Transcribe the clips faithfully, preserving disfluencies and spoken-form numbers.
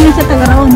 na siya taga-roon.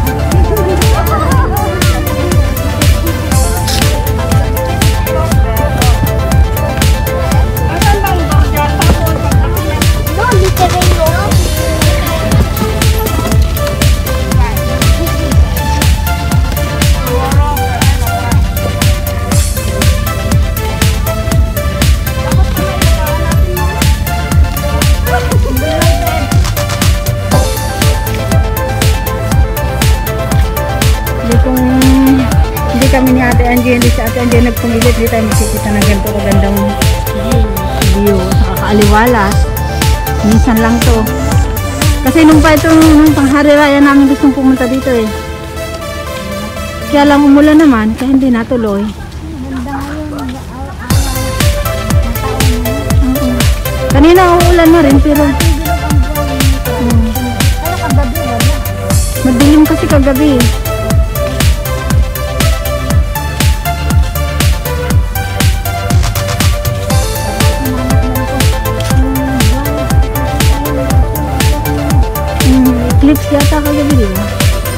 Kami ni Ate Angie, hindi si Ate Angie nagpumilit, hindi tayo makikita ng ganito kagandang view. Nakakaaliwalas. Minsan lang to. Kasi nung pa ito, nung panghari raya namin gustong pumunta dito eh. Kaya lang umulan naman, kaya hindi natuloy. Kanina uulan na rin, pero hmm. Madilim kasi kagabi. Eclipse yata kagabi, di ba?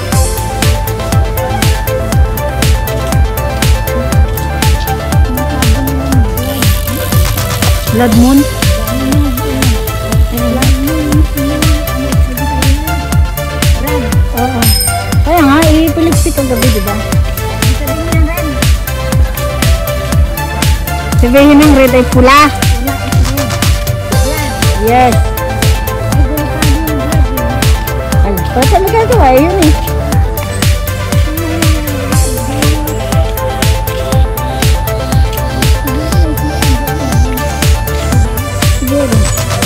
Blood moon? Oo. Kaya nga, i-eclipse kagabi, di ba? Sabihin ng red ay pula. Yes. Pero saan magagawa? Yun eh. Siguro.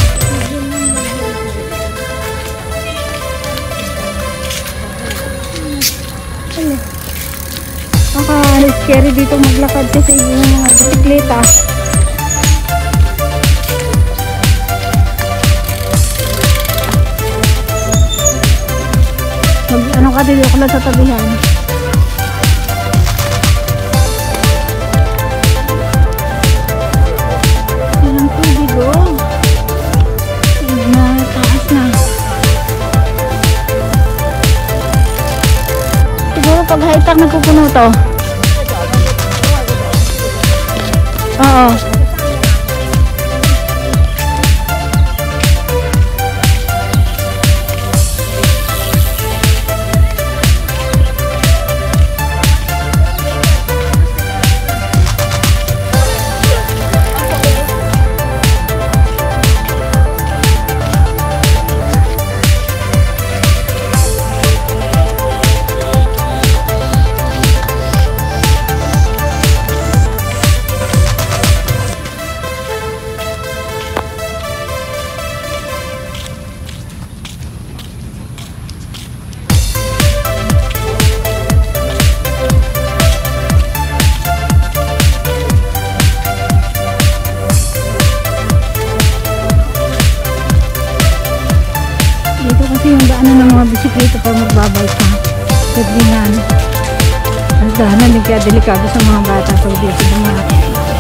Nakaka-scary dito maglakad kasi yung mga bisikleta. Mag, ano ka dito ako lang sa tabihan. Ilang tubig oh. Na taas na. Siguro pag high tide nagpupuno to. Oo. Yung daanan ng mga bisikleta pag magbabay ka sa dinan. Ang daanan din kaya delikado sa mga bata pag dito dumaan.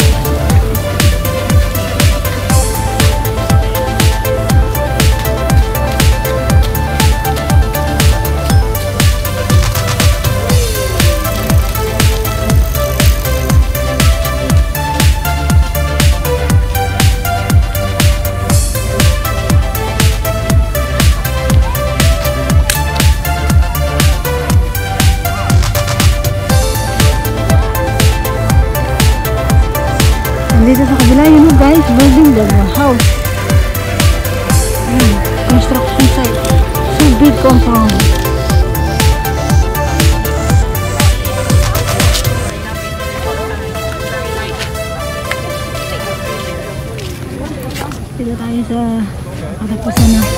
Dito sa kabila yun guys, building the house. Ayan, construction site. So big compound. Dito tayo sa katapusan na.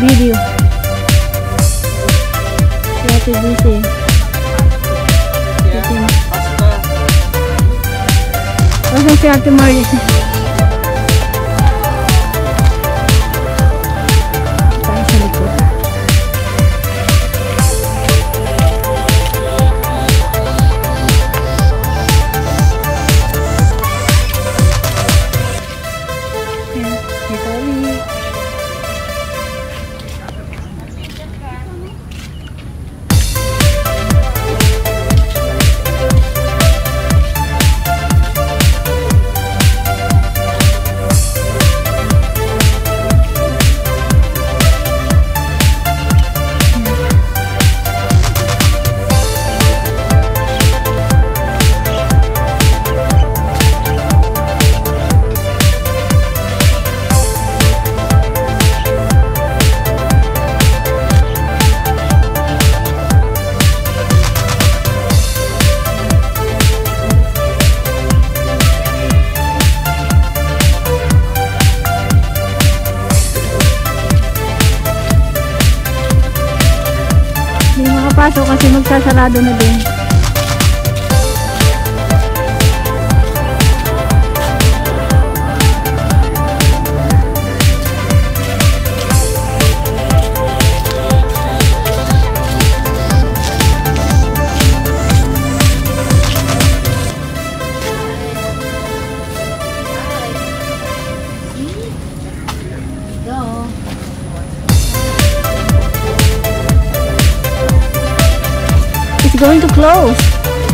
Video. Si Ate busy. Yeah, pasta. Kasi si Ate Marlis. Tayo sa likod. Ayan, dito ulit. Pasok kasi magsasarado na din. Going to close.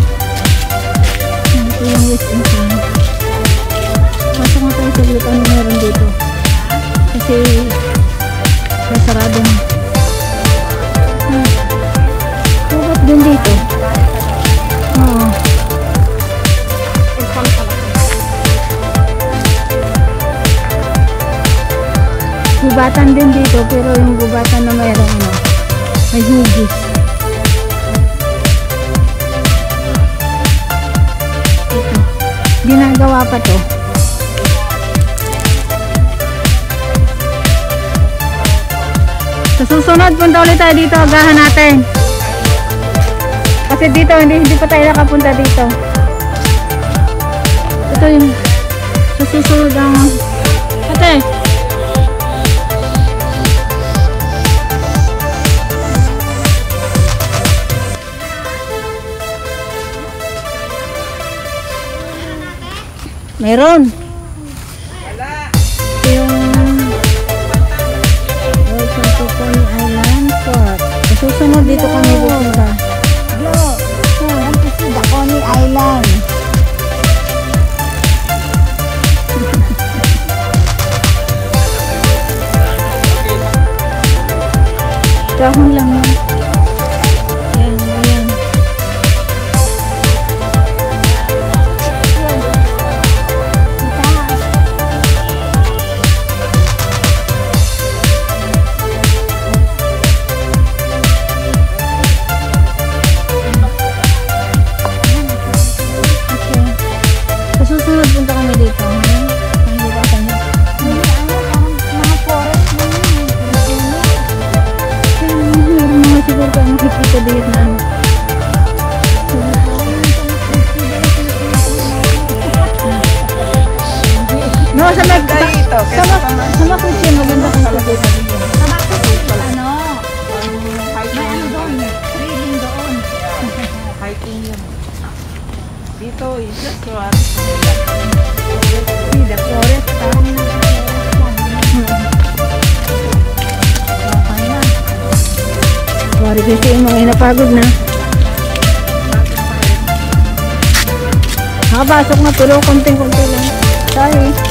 Ito yung west and front. Pasok nga tayo sa glit. Ano meron dito? Kasi nasarado na. Hmm. Bakit din dito? Oo. Gubatan din dito, pero yung gubatan na mayroon ano, may hugis. Ginagawa pa to. Sa susunod, punta ulit tayo dito. Agahan natin. Kasi dito, hindi, hindi pa tayo nakapunta dito. Ito yung sa susunod ang ate. Meron. Ito yung welcome to CONEY Island Port. Susunod dito kami pupunta. Hello. Yan kasi the CONEY Island. Dahon lang yan. Yan, yan. Susunod punta kami dito. Hindi ba tayo? Mga forest mo yun. Meron mga siguro tayo makikita dito na ano. No, sa mag... Dito, Sa mag... Sa mag-kutsin, maganda kong dito. Sa Bakit ano? May ano doon? Reading doon. Hiking yun. Dito is just one. See the forest. Parang nasa forest lang. Okay na. Wari kasi yung mga napagod na. Nakapasok na pero konting-konti lang. Sorry.